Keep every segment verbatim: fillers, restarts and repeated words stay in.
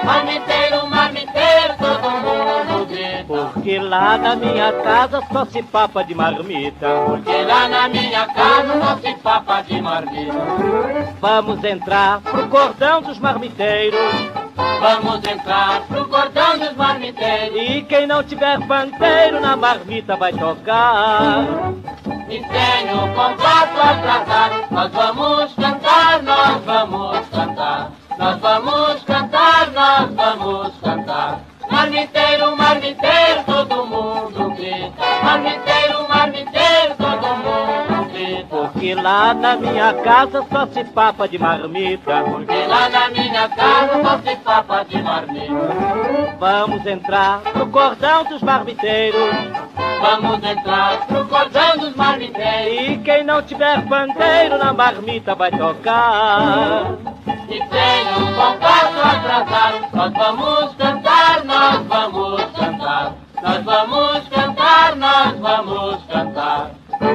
Marmiteiro, marmiteiro, todo mundo grita. Porque lá na minha casa só se papa de marmita. Porque lá na minha casa só se papa de marmita. Vamos entrar pro cordão dos marmiteiros. Vamos entrar pro cordão dos marmiteiros. E quem não tiver pandeiro na marmita vai tocar. E tem o compasso atrasado. Nós vamos cantar, nós vamos cantar. Nós vamos cantar, nós vamos cantar. Marmiteiro, marmiteiro, todo mundo grita. Marmiteiro, marmiteiro, todo mundo grita. Porque lá na minha casa só se papa de marmita. Porque lá na minha casa só se papa de marmita. Vamos entrar pro cordão dos marmiteiros. Vamos entrar pro cordão dos marmiteiros. E quem não tiver pandeiro na marmita vai tocar. E tem um compasso atrasado. Nós vamos cantar, nós vamos cantar. Nós vamos cantar, nós vamos cantar.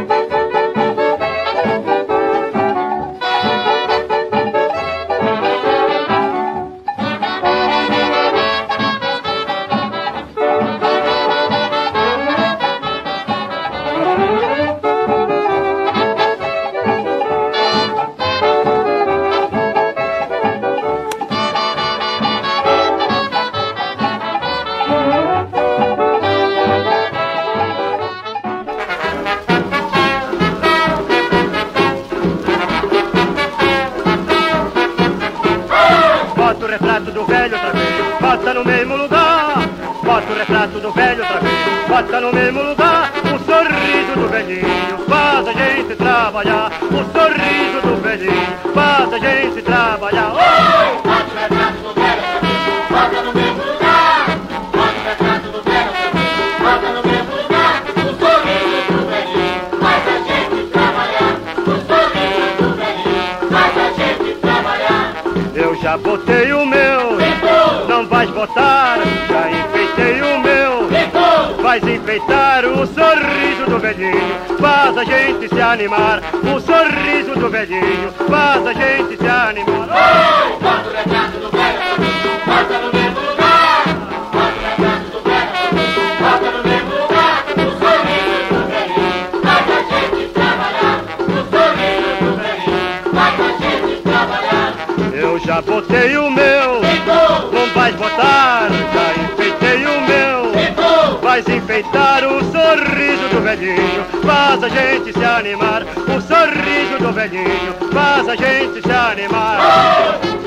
Bota no mesmo lugar, bota o retrato do velho outra vez. Bota no mesmo lugar, o sorriso do velhinho faz a gente trabalhar. O sorriso do velhinho faz a gente trabalhar. Oh! Bota o retrato do velho outra vez. Bota no mesmo lugar, bota o retrato do velho outra vez. Bota no mesmo lugar, o sorriso do velhinho faz a gente trabalhar. O sorriso do velhinho faz a gente trabalhar. Eu já botei o meu, não vais botar, já enfeitei o meu, vais enfeitar o sorriso do velhinho, faz a gente se animar, o sorriso do velhinho, faz a gente se animar. Oh! Bota o retrato do velho, bota no mesmo lugar, bota o retrato do velho, bota no mesmo lugar, o sorriso do velhinho, faz a gente trabalhar, o sorriso do velhinho, faz a gente trabalhar. Eu já botei o meu, não vais botar, já enfeitei o meu, vais enfeitar o sorriso do velhinho, faz a gente se animar, o sorriso do velhinho, faz a gente se animar. Oh!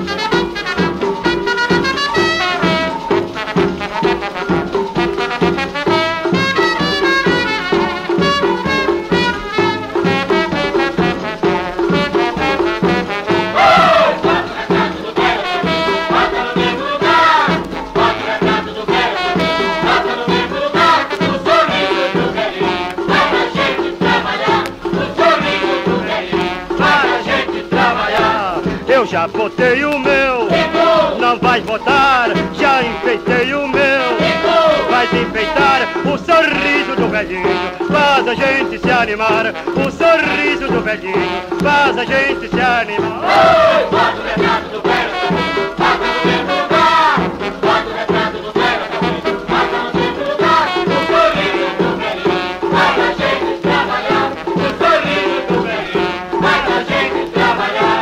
Já botei o meu, não vais botar, já enfeitei o meu, vais enfeitar o sorriso do velhinho, faz a gente se animar, o sorriso do velhinho, faz a gente se animar. Oh! Bota o retrato do velho, bota no mesmo lugar, bota o retrato do velho, bota no mesmo lugar, o sorriso do velhinho, faz a gente trabalhar, o sorriso do velhinho, faz a gente trabalhar.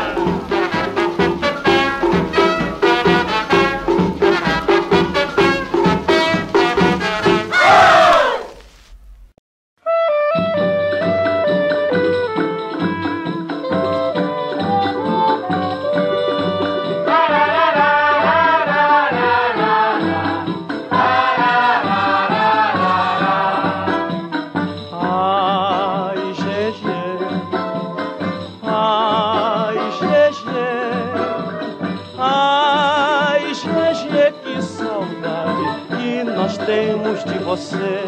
Temos de você.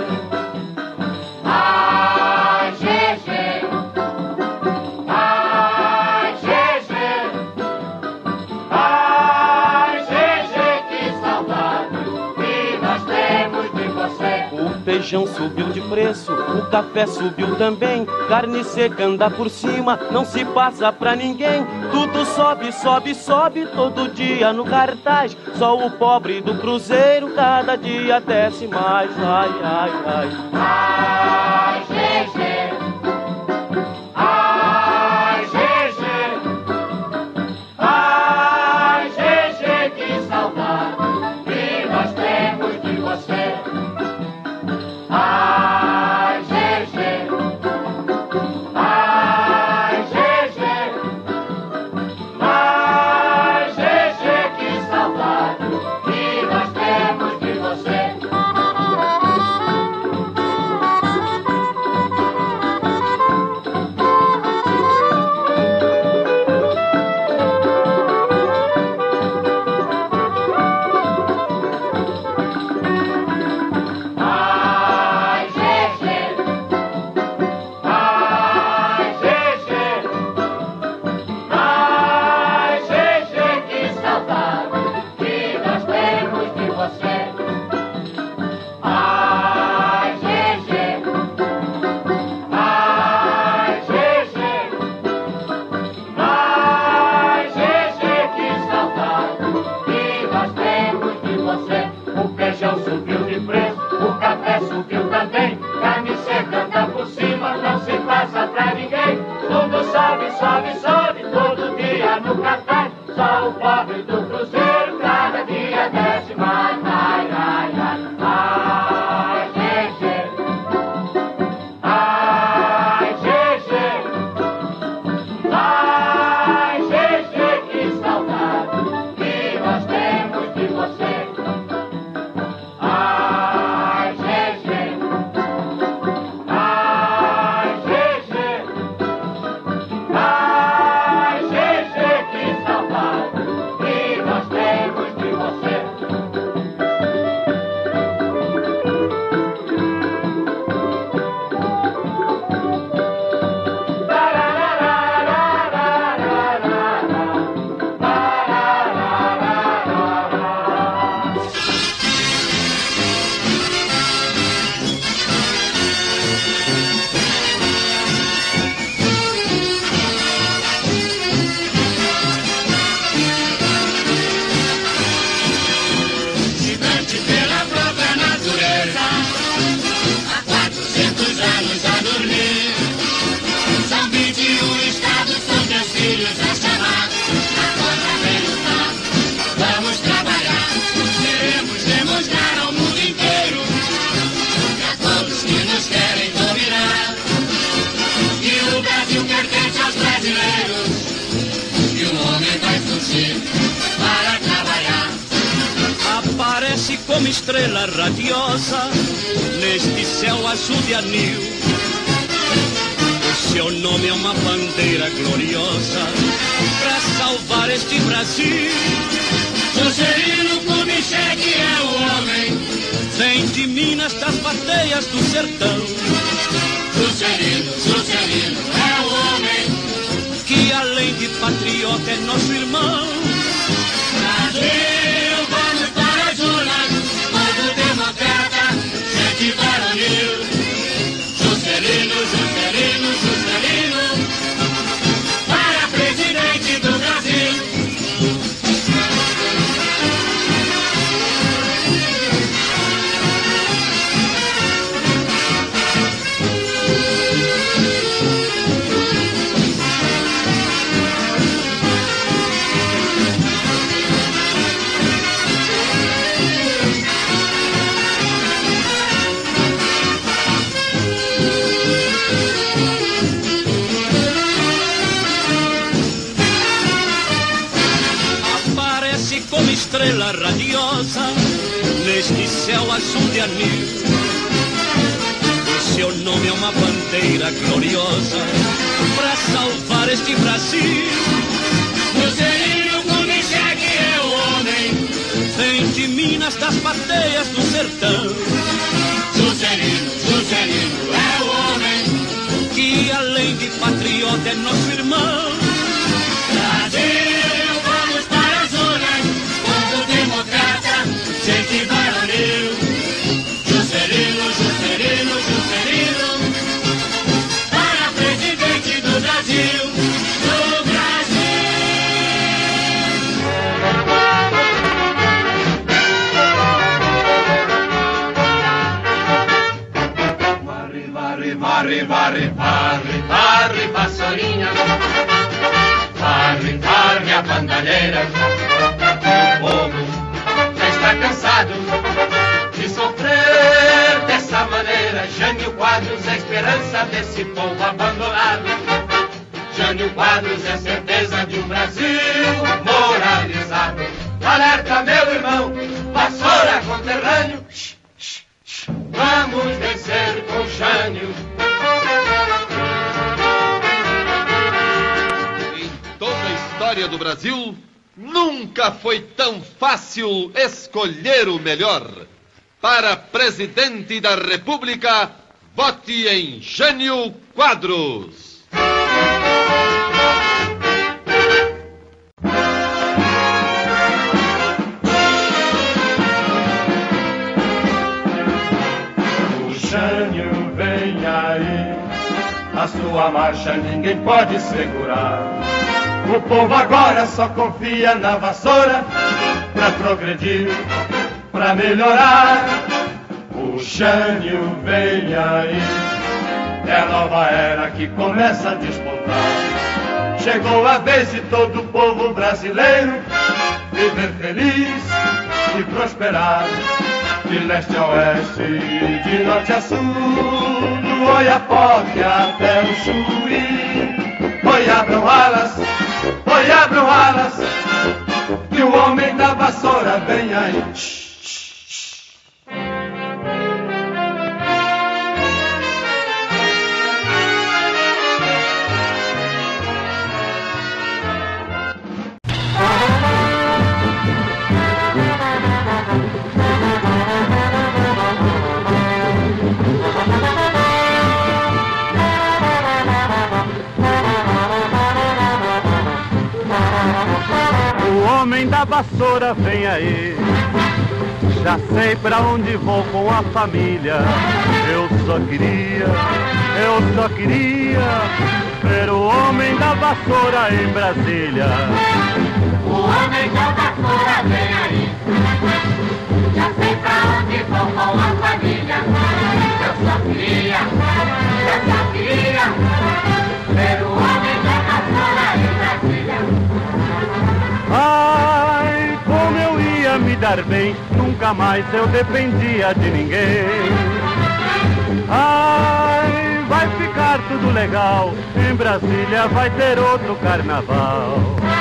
Ai, Gê-Gê, ai, Gê-Gê, ai, Gê-Gê, que saudade que nós temos de você. O feijão subiu de preço, o café subiu também, carne seca anda por cima, não se passa pra ninguém. Tudo sobe, sobe, sobe, todo dia no cartaz. Só o pobre do cruzeiro cada dia desce mais. Ai, ai, ai. Ai, Gê-Gê. Ai, Gê-Gê. Ai, Gê-Gê, que saudade que nós temos de você. Ai, Gê-Gê. Ai, Gê-Gê. Ai, Gê-Gê, que saudade que nós temos de você. Ai, Gê-Gê. Ai, Gê-Gê. Ai, Gê-Gê, que saudade que nós temos de você. Ai, Gê-Gê. Ai, Gê-Gê. Ai, Gê-Gê, que saudade que nós temos de você. O feijão subiu de preço, o café subiu também, carne seca anda por cima, não se passa pra ninguém. Tudo sobe, sobe, sobe, todo dia no café. Só o pobre do cruzeiro cada dia desce mais. Ai, ai, ai, ai, Gê-Gê. Ai, Gê-Gê. Ai, Gê-Gê, que saudade que nós temos de você. Ai, Gê-Gê. Ai, Gê-Gê. Ai, Gê-Gê, que saudade que nós temos de você. Gigante pela própria natureza, há quatrocentos anos a dormir. São vinte e um estados, são teus filhos a chamar. Agora vem lutar, vamos trabalhar. Queremos demonstrar ao mundo inteiro e a todos que nos querem dominar que o Brasil pertence aos brasileiros e o homem vai surgir para trabalhar. Aparece como estrela radiosa neste céu azul de anil. O seu nome é uma bandeira gloriosa pra salvar este Brasil. Juscelino Kubitschek é o homem, Vem de Minas, das bateias do sertão, Juscelino, Juscelino é o homem. que além de patriota é nosso irmão. Brasil, vamos para as urnas, povo democrata, gente varonil. Juscelino, Juscelino, Juscelino, para presidente do Brasil. Aparece como estrela radiosa neste céu azul de anil. O seu nome é uma bandeira gloriosa pra salvar este Brasil. Juscelino Kubitschek é o homem, Vem de Minas, das bateias do sertão, Juscelino, Juscelino é o homem. que além de patriota é nosso irmão. Brasil, vamos para as urnas, povo democrata, gente varonil. Juscelino, Juscelino. desse povo abandonado. Jânio Quadros é certeza de um Brasil moralizado. Alerta, meu irmão, vassoura conterrâneo, vamos vencer com Jânio. Em toda a história do Brasil, nunca foi tão fácil escolher o melhor. Para presidente da República, vote em Jânio Quadros. Jânio vem aí, a sua marcha ninguém pode segurar. O povo agora só confia na vassoura pra progredir, pra melhorar. O Jânio vem aí, é a nova era que começa a despontar. Chegou a vez de todo o povo brasileiro viver feliz e prosperar. De leste a oeste, de norte a sul, do Oiapoque até o Chuí. Oi, abram alas, oi, abram alas, que o homem da vassoura vem aí. O homem da vassoura vem aí, já sei pra onde vou com a família. Eu só queria, eu só queria ver o homem da vassoura em Brasília. O homem da vassoura vem aí, já sei pra onde vou com a família. Eu só queria, eu só queria ver o homem da vassoura em Brasília. Ai, como eu ia me dar bem, nunca mais eu dependia de ninguém. Ai, vai ficar tudo legal, em Brasília vai ter outro carnaval.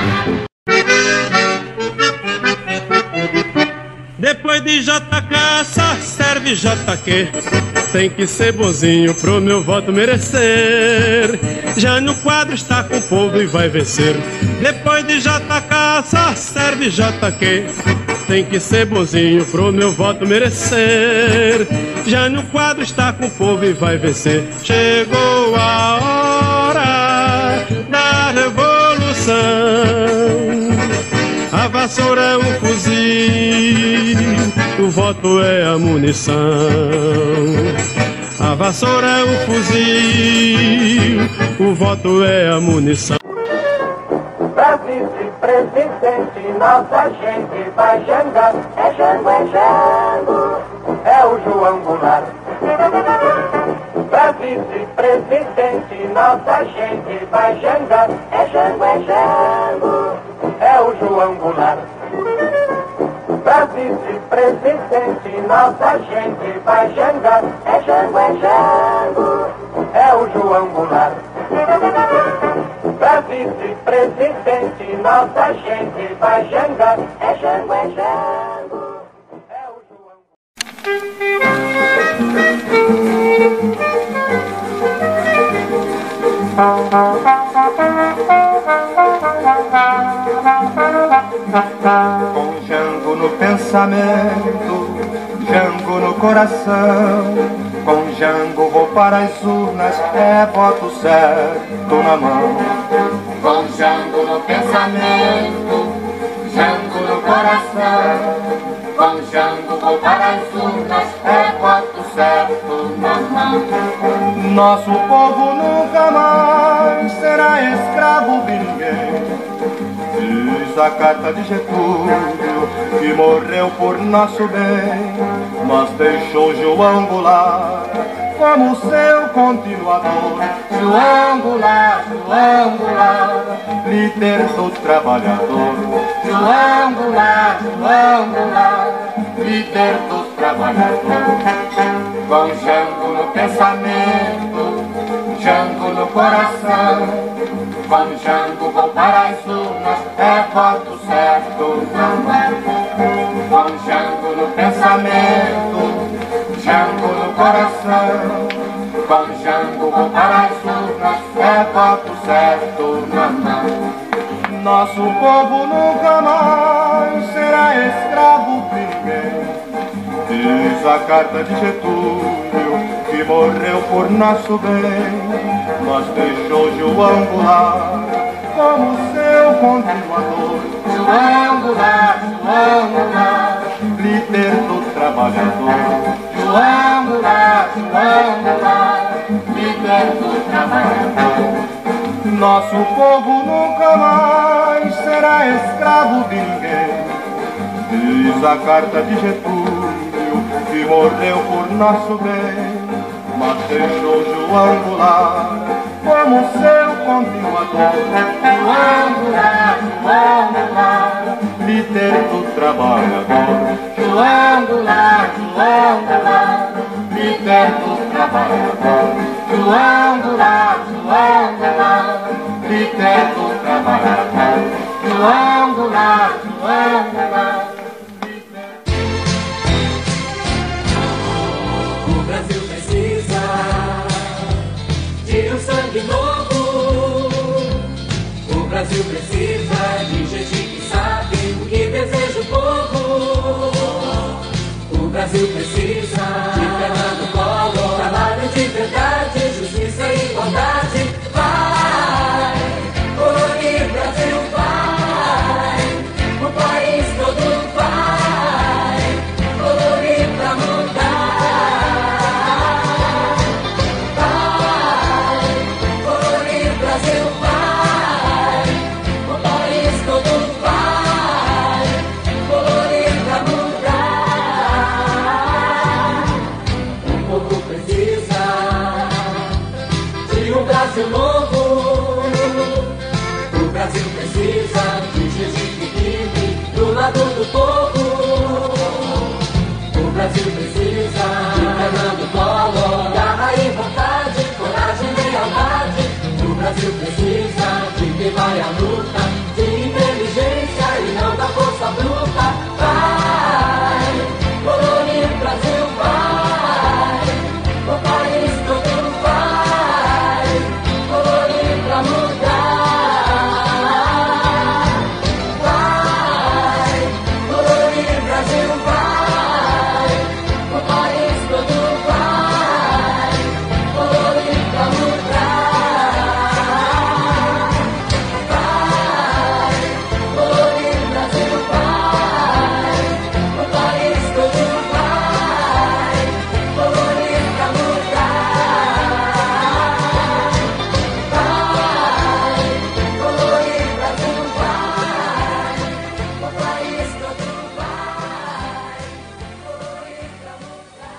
Depois de J K só serve J Q. Tem que ser bonzinho pro meu voto merecer. Jânio Quadros está com o povo e vai vencer. Depois de J K só serve J Q. Tem que ser bonzinho pro meu voto merecer. Jânio Quadros está com o povo e vai vencer. Chegou a hora da revolução. A vassoura é um fuzil, o voto é a munição. A vassoura é um fuzil, o voto é a munição. Pra vice-presidente, nossa gente vai jangar. É Jango, é Jango, é o João Goulart. Pra vice-presidente, nossa gente vai jangar. É Jango, é Jango, é o João Goulart. Pra vice-presidente, nossa gente vai jangar. É Jango, é Jango, é o João Goulart. Pra vice-presidente, nossa gente vai jangar. É Jango, é Jango, é o João Com Jango no pensamento, Jango no coração, com Jango vou para as urnas, é voto certo na mão. Com Jango no pensamento, Jango no coração, com Jango vou para as urnas, é voto certo na mão. Nosso povo nunca mais será escravo de ninguém. Diz a carta de Getúlio, que morreu por nosso bem, mas deixou João Goulart como seu continuador. João Goulart, João Goulart, líder do trabalhador. João Goulart, João Goulart, líder dos trabalhadores. Com Jango no pensamento, Django no coração, com Django vou para as urnas, é voto certo, mamãe. Com Django no pensamento, Django no coração, com Django vou para as urnas, é voto certo, mamãe. Nosso povo nunca mais será escravo de ninguém, diz a carta de Getúlio, que morreu por nosso bem, mas deixou João Goulart como seu continuador. João Goulart, João Goulart, líder do trabalhador. João Goulart, João Goulart, líder do trabalhador. Nosso povo nunca mais será escravo de ninguém, diz a carta de Getúlio, que morreu por nosso bem, mas deixou João Goulart como seu continuador. João Goulart, João Goulart, líder do trabalhador. João Goulart, João Goulart, líder do trabalhador. João Goulart, João Goulart, líder do trabalhador. João Goulart, João Goulart. O Brasil precisa de um sangue novo. O Brasil precisa de gente que sabe o que deseja o povo. O Brasil precisa de Fernando Collor, trabalho de verdade, justiça e igualdade. Vai, colorir Brasil, vai, o país todo vai, colorir pra mudar. Vai, colorir Brasil, vai, o país todo vai, colorir pra mudar. O povo precisa de um Brasil novo. O Brasil precisa de gente que vive do lado do povo. O Brasil precisa de Fernando Collor, garra e vontade, coragem e lealdade. O Brasil precisa de quem vai à luta, de inteligência e não da força bruta. Vai, colorir Brasil, vai, o país todo vai, colorir pra mudar. Vai, colorir Brasil, vai, o país todo vai, colorir pra mudar. Vai, colorir Brasil, vai, o país todo vai, colorir pra mudar. Vai, colorir Brasil, vai, o país todo vai, colorir pra mudar.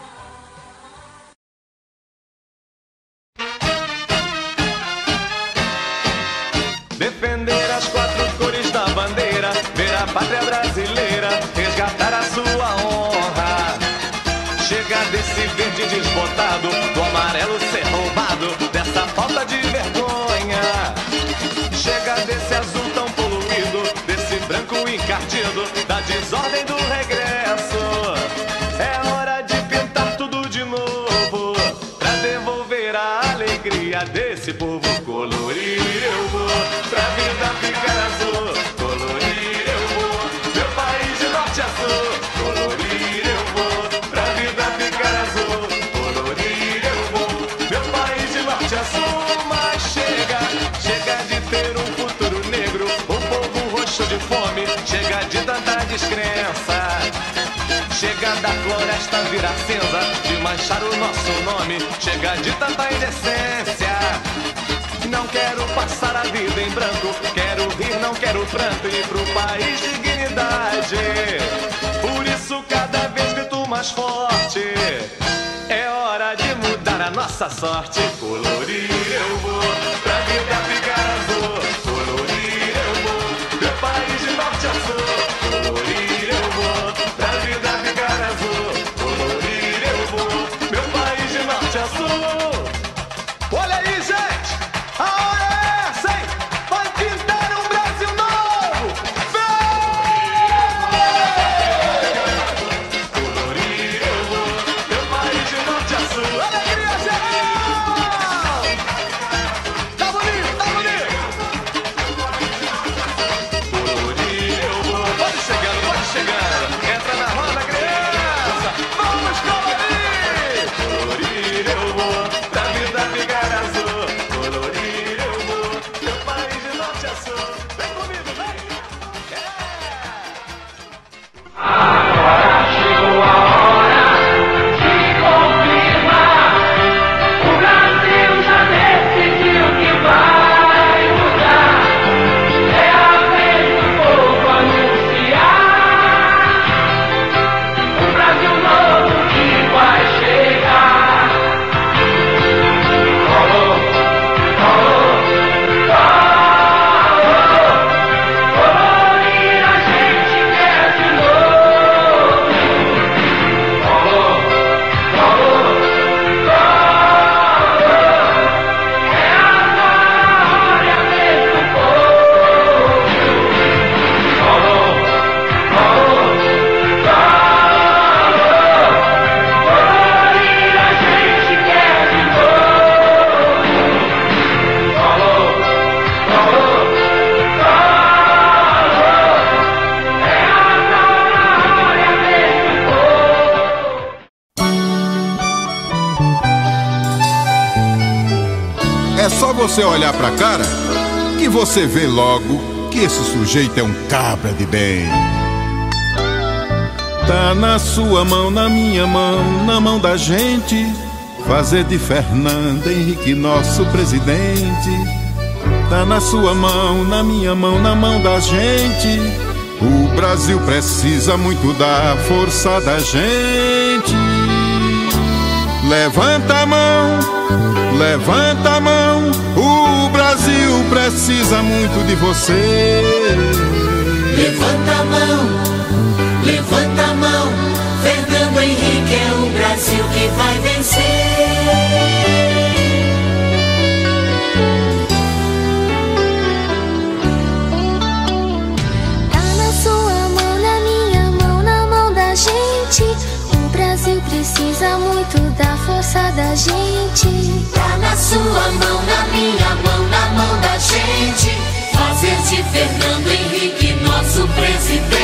Defender as quatro cores da bandeira, ver a pátria brasileira, resgatar a sua honra. Chega desse verde desbotado, do amarelo ser roubado, dessa falta de vergonha. Chega desse azul tão poluído, desse branco encardido, da desordem do regresso. É hora de pintar tudo de novo, pra devolver a alegria desse povo. Colorir eu vou, pra vida ficar azul. Colorir eu vou, meu país de norte a sul. Colorir eu vou, pra vida ficar azul. Colorir eu vou, meu país de norte a sul. Mas chega, chega de ter um futuro negro, um povo roxo de fome. Chega de tanta descrença. Chega da floresta virar cinza, de manchar o nosso nome. Chega de tanta indecência. Não quero passar a vida em branco, quero rir, não quero pranto, e pro país dignidade. Por isso cada vez grito mais forte, é hora de mudar a nossa sorte. Colorir eu vou, pra vida ficar azul. Colorir eu vou, meu país de norte a sul. Colorir eu vou, pra vida ficar azul. Colorir eu vou, meu país de norte a sul. Olha você olhar pra cara que você vê logo que esse sujeito é um cabra de bem. Tá na sua mão, na minha mão, na mão da gente, fazer de Fernando Henrique nosso presidente. Tá na sua mão, na minha mão, na mão da gente. O Brasil precisa muito da força da gente. Levanta a mão, levanta a mão, o Brasil precisa muito de você. Levanta a mão, levanta a mão, Fernando Henrique é o Brasil que vai vencer. Tá na sua mão, na minha mão, na mão da gente. O Brasil precisa muito da força da gente. Tá na sua mão, na minha mão, na mão da gente, fazer de Fernando Henrique nosso presidente.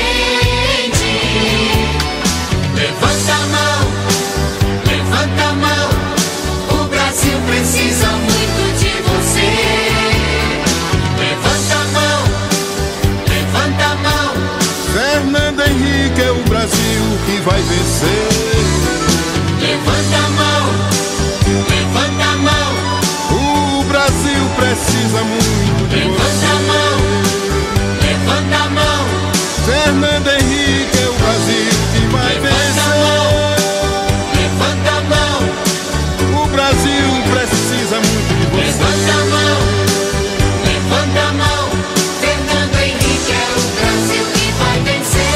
Levanta a mão, levanta a mão, o Brasil precisa muito de você. Levanta a mão, levanta a mão, Fernando Henrique é o Brasil que vai vencer. levanta a mão, levanta a mão, O Brasil precisa muito de levanta você. a mão, levanta a mão, Fernando Henrique é o Brasil que vai levanta a mão, vencer. levanta a mão, O Brasil precisa muito de você. levanta a mão, levanta a mão, Fernando Henrique é o Brasil que vai vencer.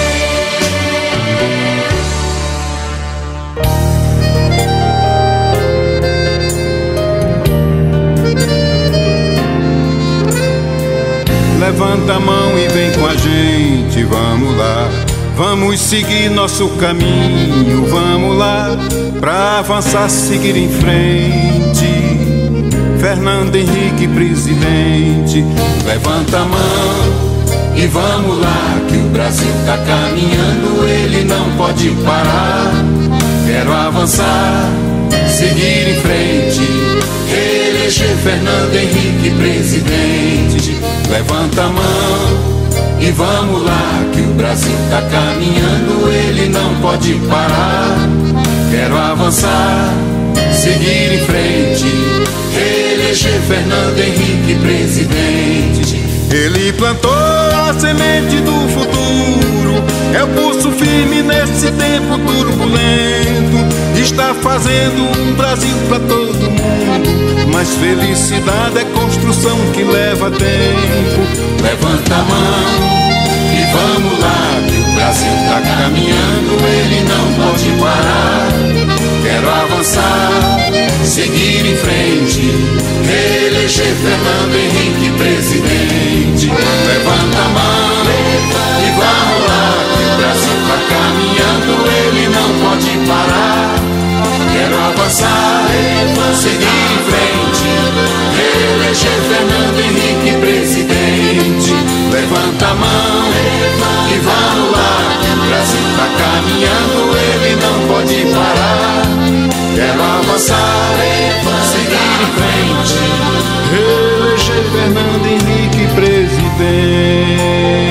Levanta a mão e vem com a gente, vamos lá. Vamos seguir nosso caminho, vamos lá. Pra avançar, seguir em frente. Fernando Henrique, presidente. Levanta a mão e vamos lá, que o Brasil tá caminhando, ele não pode parar. Quero avançar, seguir em frente, eleger Fernando Henrique presidente. Levanta a mão e vamos lá, que o Brasil tá caminhando, ele não pode parar. Quero avançar, seguir em frente, eleger Fernando Henrique presidente. Ele plantou a semente do futuro, é o pulso firme nesse tempo turbulento. Está fazendo um Brasil pra todo mundo, mas felicidade é construção que leva tempo. Levanta a mão e vamos lá, que o Brasil tá caminhando, ele não pode parar. Quero avançar, seguir em frente, eleger Fernando Henrique presidente. Levanta a mão e vamos lá, que o Brasil tá caminhando, ele não pode parar. Quero avançar, seguir em frente, eleger Fernando Henrique presidente. Levanta a mão e vamos lá, que o Brasil tá caminhando, ele não pode parar. Quero avançar, seguir em frente, eleger Fernando Henrique presidente.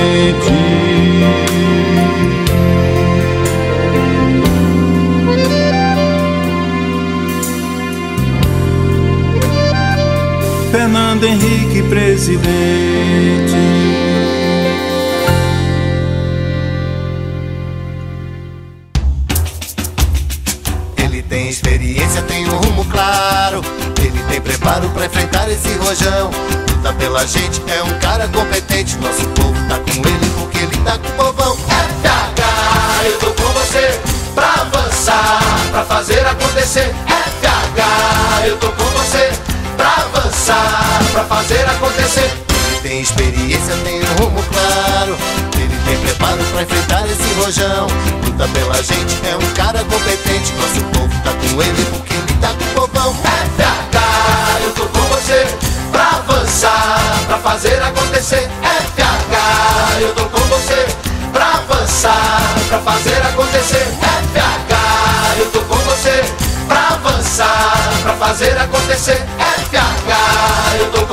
Fernando Henrique presidente. Ele tem experiência, tem um rumo claro, ele tem preparo pra enfrentar esse rojão. Luta pela gente, é um cara competente, nosso povo tá com ele porque ele tá com o povão. F H, eu tô com você pra avançar, pra fazer acontecer. F H, eu tô com você pra avançar, pra fazer acontecer. Ele tem experiência, tem um rumo claro, ele tem preparo pra enfrentar esse rojão. Luta pela gente, é um cara competente, nosso povo tá com ele porque ele tá com o povão. F H, eu tô com você pra avançar, pra fazer acontecer. F H, eu tô com você pra avançar, pra fazer acontecer. F H, eu tô com você pra avançar, pra fazer acontecer. F H, eu tô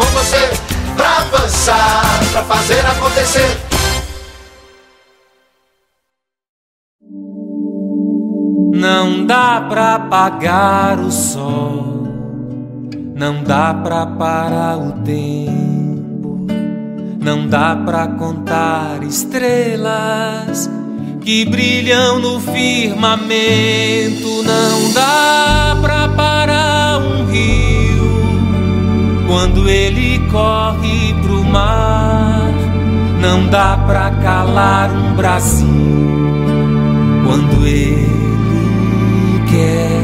Não dá pra apagar o sol, não dá pra parar o tempo, não dá pra contar estrelas que brilham no firmamento, não dá pra parar um rio quando ele corre pro mar, não dá pra calar um Brasil quando ele quer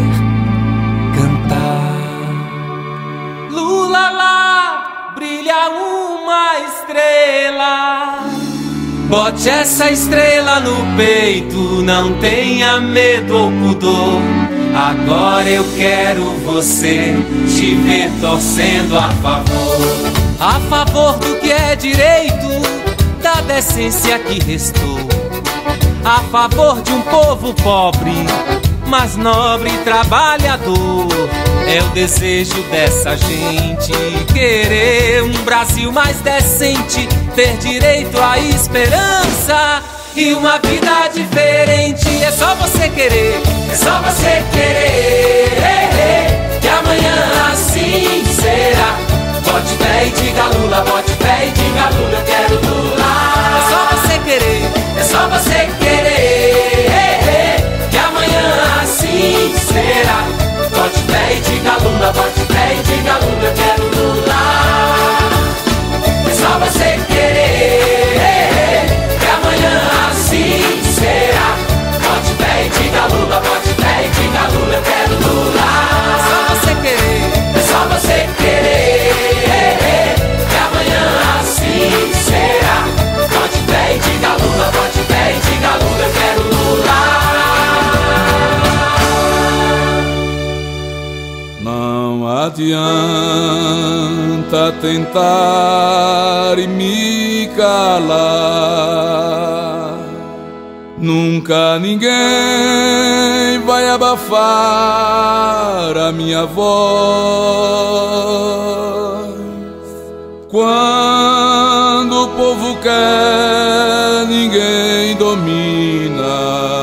cantar. Lula lá, brilha uma estrela, bote essa estrela no peito, não tenha medo ou pudor. Agora eu quero você te ver torcendo a favor, a favor do que é direito, da decência que restou, a favor de um povo pobre, mas nobre e trabalhador. É o desejo dessa gente querer um Brasil mais decente, ter direito à esperança e uma vida diferente. É só você querer, é só você querer, que amanhã assim será. Bote fé e diga Lula, bote fé e diga Lula, eu quero Lula. É só você querer, é só você querer, que amanhã assim será. Bote fé e diga Lula, bote fé e diga Lula, eu quero Lula. É só você querer, que amanhã assim será. Bote fé e diga Lula, bote fé e diga Lula, eu quero Lula. É só você querer, é só você querer, que amanhã assim será. Bote fé e diga Lula, bote fé e diga Lula, eu quero Lula. Não adianta tentar me calar, nunca ninguém vai abafar a minha voz. Quando o povo quer, ninguém domina.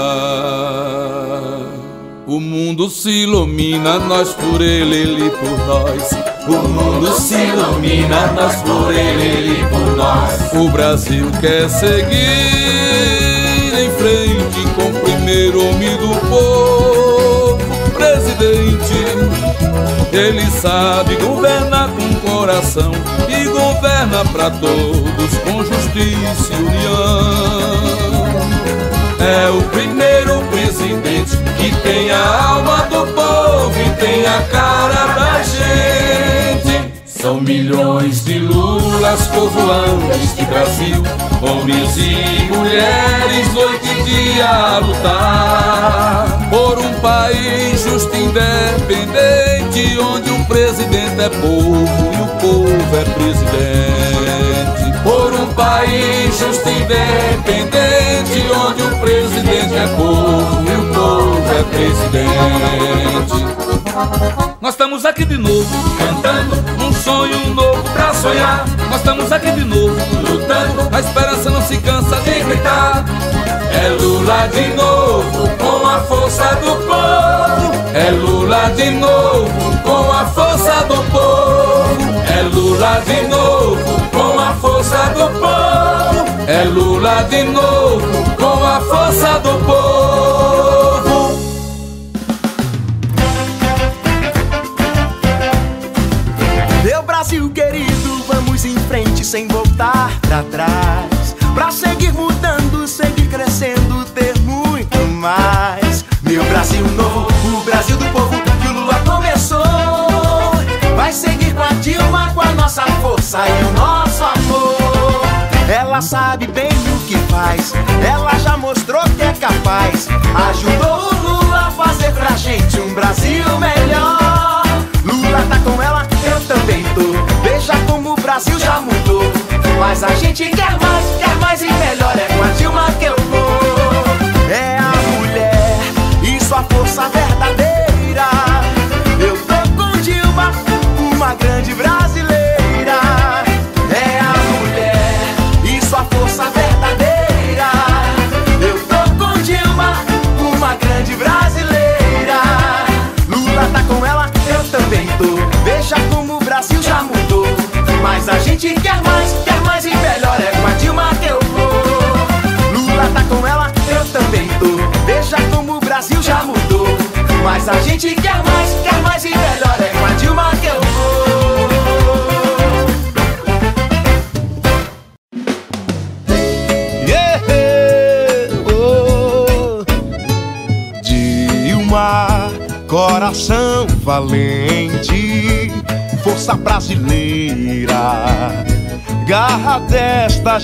O mundo se ilumina, nós por ele, ele por nós. O mundo se ilumina, nós por ele, ele por nós. O Brasil quer seguir em frente com o primeiro homem do povo, presidente. Ele sabe governar com coração e governa pra todos com justiça e união. É o primeiro presidente que tem a alma do povo e tem a cara da gente. São milhões de Lulas povoando este Brasil, homens e mulheres noite e dia a lutar por um país justo e independente, onde o presidente é povo e o povo é presidente. Por um país justo e independente, onde o presidente é povo e o povo é presidente. Nós estamos aqui de novo, cantando um sonho novo pra sonhar. Nós estamos aqui de novo, lutando, a esperança não se cansa de gritar. É Lula de novo, com a força do povo. É Lula de novo, com a força do povo. É Lula de novo, com a força do povo. É Lula de novo, com a força do povo. Meu Brasil querido, vamos em frente sem voltar pra trás, pra seguir mudando, seguir crescendo, ter muito mais. Meu Brasil novo, o Brasil do povo que o Lula começou, vai seguir com a Dilma, com a nossa força e o nosso amor. Ela sabe bem o que faz, ela já mostrou que é capaz. Ajudou o Lula a fazer pra gente um Brasil melhor. Lula tá com ela, eu também tô. Veja como o Brasil já mudou. Mas a gente quer mais, quer mais e melhor. É com a Dilma que eu vou. É a mulher e sua força verdadeira. Eu tô com Dilma, uma grande brasileira. É a mulher e sua força verdadeira. Eu tô com Dilma, uma grande gente quer mais, quer mais e melhor. É com a Dilma que eu vou. Lula tá com ela, eu também tô. Veja como o Brasil já mudou. Mas a gente quer mais, quer mais e melhor. É com a Dilma que eu vou. Yeah, oh. Dilma, coração valente, força brasileira, garra desta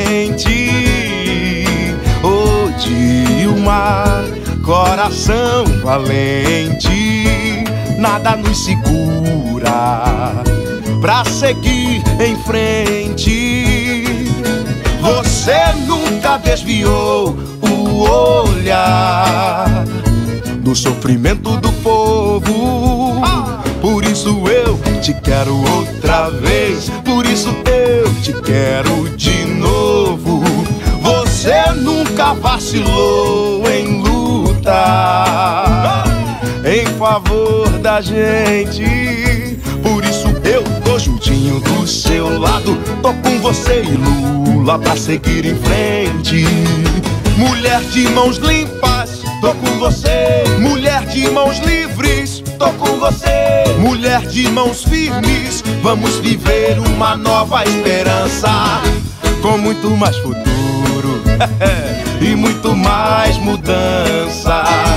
gente. Oh, Dilma, coração valente, nada nos segura pra seguir em frente. Você nunca desviou o olhar do sofrimento do povo. Por isso eu te quero outra vez, por isso eu te quero de novo. Você nunca vacilou em lutar em favor da gente. Por isso eu tô juntinho do seu lado, tô com você e Lula pra seguir em frente. Mulher de mãos limpas, tô com você. Mulher de mãos livres, tô com você. Mulher de mãos firmes, vamos viver uma nova esperança, com muito mais futuro e muito mais mudanças.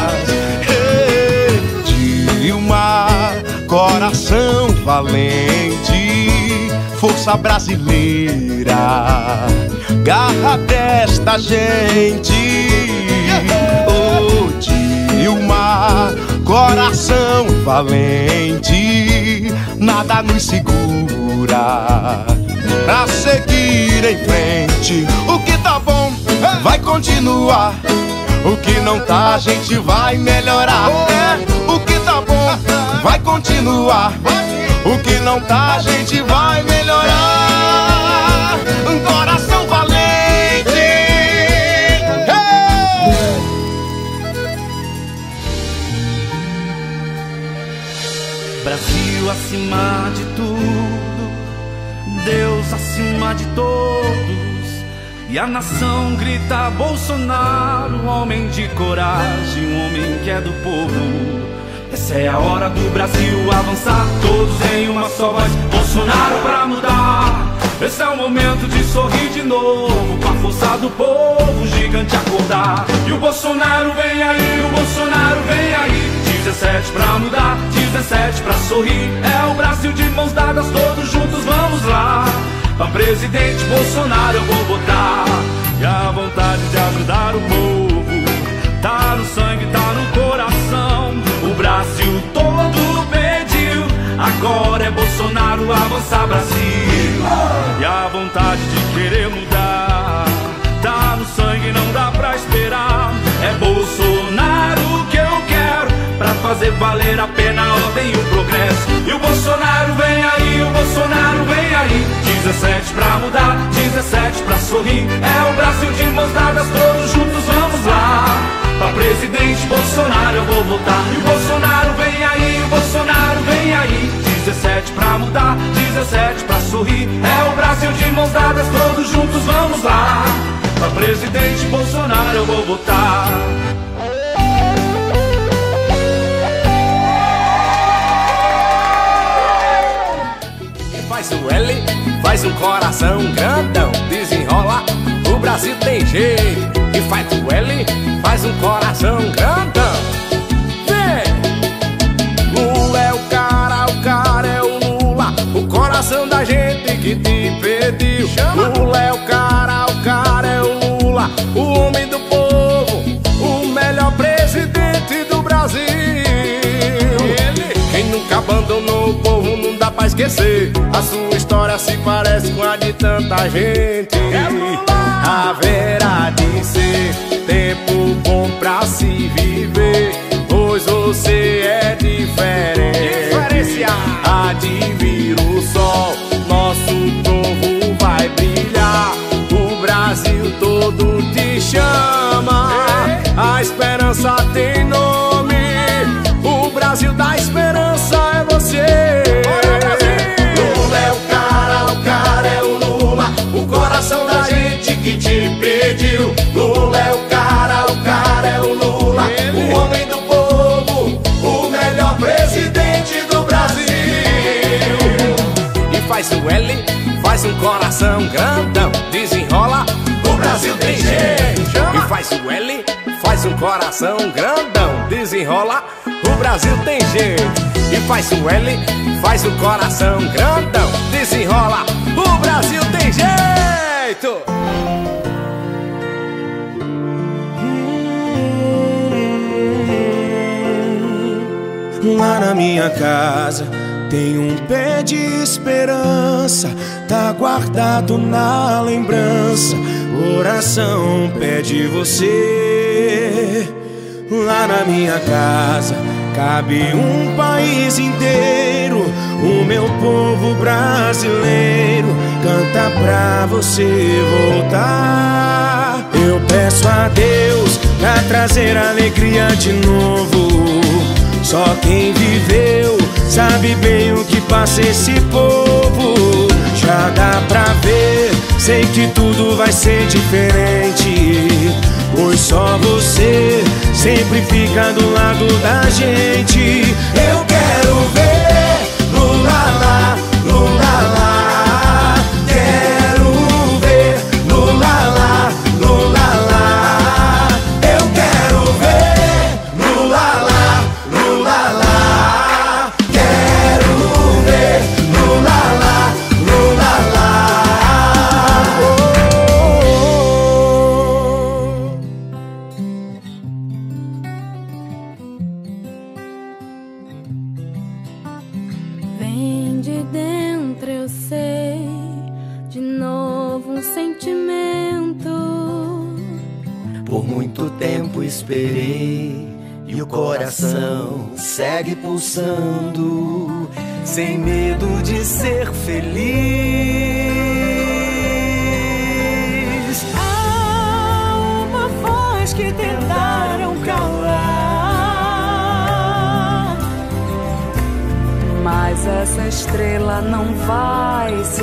Hey, Dilma, coração valente, força brasileira, garra desta gente. Oh, Dilma, coração valente, nada nos segura pra seguir em frente. O que tá bom vai continuar, o que não tá a gente vai melhorar. É, o que tá bom vai continuar, o que não tá a gente vai melhorar. Um coração valente. Hey! Brasil acima de tudo, Deus acima de todos. E a nação grita Bolsonaro, homem de coragem, um homem que é do povo. Essa é a hora do Brasil avançar, todos em uma só voz, Bolsonaro pra mudar. Esse é o momento de sorrir de novo, com a força do povo, o gigante acordar. E o Bolsonaro vem aí, o Bolsonaro vem aí. dezessete pra mudar, dezessete pra sorrir. É o Brasil de mãos dadas, todos juntos vamos lá. Pra presidente Bolsonaro eu vou votar. E a vontade de ajudar o povo tá no sangue, tá no coração. O Brasil todo pediu, agora é Bolsonaro avançar Brasil. E a vontade de querer mudar tá no sangue, não dá pra esperar. É Bolsonaro que eu quero, pra fazer valer a pena a ordem e o progresso. E o Bolsonaro vem aí, o Bolsonaro vem aí. dezessete pra mudar, dezessete pra sorrir. É o Brasil de mãos dadas, todos juntos vamos lá. Pra presidente Bolsonaro eu vou votar. E o Bolsonaro vem aí, o Bolsonaro vem aí. dezessete pra mudar, dezessete pra sorrir. É o Brasil de mãos dadas, todos juntos vamos lá. Pra presidente Bolsonaro eu vou votar. Faz o L, faz um coração grandão, desenrola, o Brasil tem jeito. E faz o L, faz um coração grandão. Vem! Lula é o cara, o cara é o Lula, o coração da gente que te pediu. Lula é o cara, o cara é o Lula, o homem do povo, o melhor presidente do Brasil. Quem nunca abandonou o povo não dá pra esquecer. A sua história se parece com a de tanta gente. Haverá de ser tempo bom pra se viver, pois você é diferente. Há de vir o sol, nosso povo vai brilhar. O Brasil todo te chama, a esperança tem nome. O Brasil da esperança é você. Lula é o cara, o cara é faz um coração grandão, desenrola, o Brasil tem jeito. E faz o L, faz um coração grandão, desenrola, o Brasil tem jeito. E faz o L, faz um coração grandão, desenrola, o Brasil tem jeito. Lá na minha casa tem um pé de esperança, tá guardado na lembrança. Oração pede você. Lá na minha casa cabe um país inteiro. O meu povo brasileiro canta pra você voltar. Eu peço a Deus pra trazer alegria de novo. Só quem viveu sabe bem o que passa esse povo. Já dá pra ver, sei que tudo vai ser diferente, pois só você sempre fica do lado da gente. Eu quero ver Lula lá, Lula lá. Quero ver Lula lá, Lula lá. Eu quero ver Lula lá, Lula lá. Quero ver Lula lá, Lula lá. Vem de dentro, eu sei, de novo um sentimento. Por muito tempo esperei e o coração segue pulsando, sem medo de ser feliz. Há uma voz que tentaram calar, mas essa estrela não vai se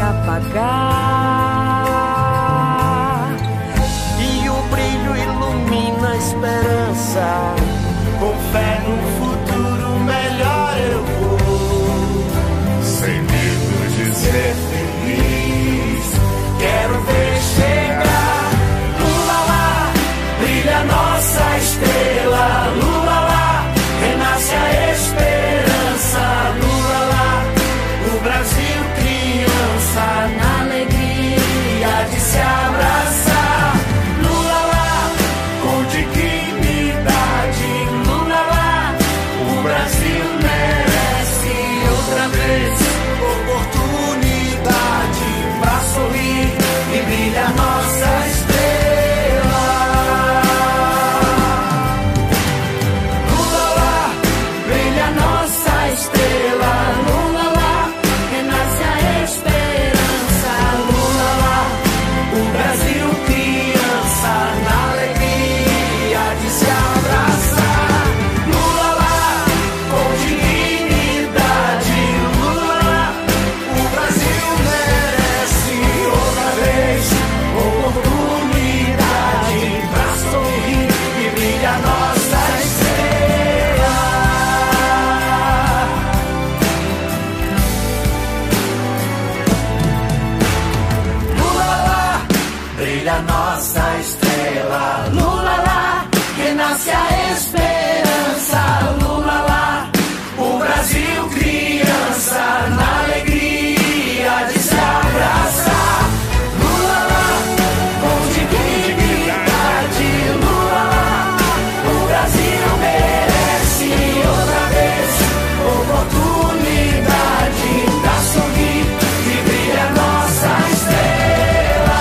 apagar. E o brilho ilumina a esperança. Com fé no futuro melhor eu vou, sem medo de ser feliz. Quero ver chegar Lula lá, brilha nossa estrela. Lula lá, renasce a esperança. Lula lá, o Brasil criança, na alegria de se abraçar. Lula lá, com dignidade. Lula lá, o Brasil merece outra vez oportunidade pra sorrir e brilha nossa estrela. Lula lá, brilha nossa estrela. Lula lá, renasce a esperança. Lula lá, o Brasil criança, na alegria de se abraçar. Lula lá, com dignidade. Lula lá, o Brasil merece outra vez oportunidade pra sorrir e brilha nossa estrela. Lula lá, brilha nossa estrela. Lula lá, renasce a esperança. Lula lá, o Brasil criança, na alegria de se abraçar. Lula lá, com dignidade. Lula lá, o Brasil merece outra vez oportunidade pra sorrir e brilha nossa estrela.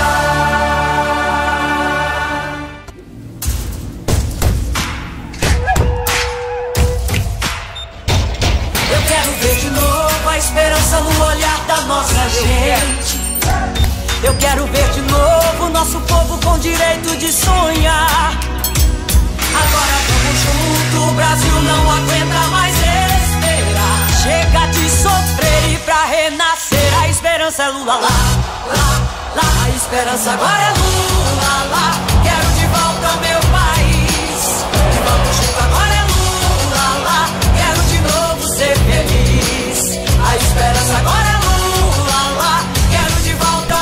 Eu quero ver de novo a esperança no olhar da nossa gente. Eu quero ver de novo nosso povo com direito de sonhar. Agora vamos junto, o Brasil não aguenta mais esperar. Chega de sofrer e pra renascer a esperança é Lula lá, lá, lá. A esperança agora é Lula lá. Quero de volta o meu país. E vamos junto, agora é Lula lá. Quero de novo ser feliz. A esperança agora é Lula lá. Quero de volta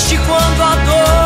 triste quando a dor